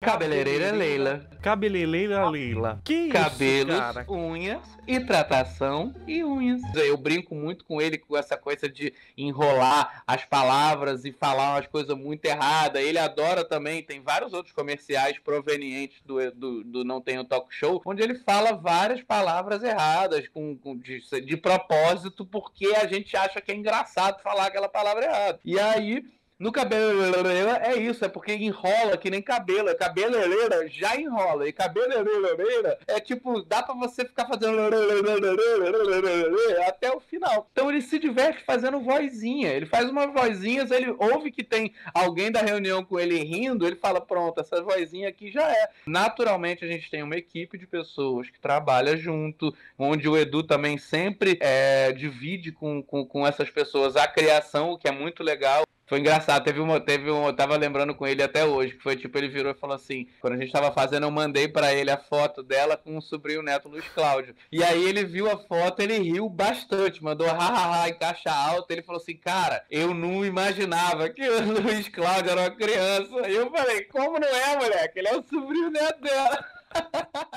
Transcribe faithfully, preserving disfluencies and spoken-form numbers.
Cabeleireira Leila. Cabeleireira Leila. Que isso, Cabelos, cara? unhas, hidratação e unhas. Eu brinco muito com ele com essa coisa de enrolar as palavras e falar umas coisas muito erradas. Ele adora também, tem vários outros comerciais provenientes do, do, do Não Tenho Talk Show, onde ele fala várias palavras erradas com, com, de, de propósito, porque a gente acha que é engraçado falar aquela palavra errada. E aí... No cabeleireira é isso, é porque enrola que nem cabelo. Cabeleireira já enrola. E cabeleireira é tipo, dá pra você ficar fazendo até o final. Então ele se diverte fazendo vozinha. Ele faz umas vozinhas, ele ouve que tem alguém da reunião com ele rindo, ele fala, pronto, essa vozinha aqui já é. Naturalmente a gente tem uma equipe de pessoas que trabalha junto, onde o Edu também sempre é, divide com, com, com essas pessoas a criação, o que é muito legal. Foi engraçado, teve uma, teve um, eu tava lembrando com ele até hoje, que foi tipo, ele virou e falou assim, quando a gente tava fazendo, eu mandei pra ele a foto dela com o sobrinho neto Luiz Cláudio. E aí ele viu a foto, ele riu bastante, mandou hahaha em caixa alta, ele falou assim, cara, eu não imaginava que o Luiz Cláudio era uma criança. E eu falei, como não é, moleque? Ele é o sobrinho neto dela.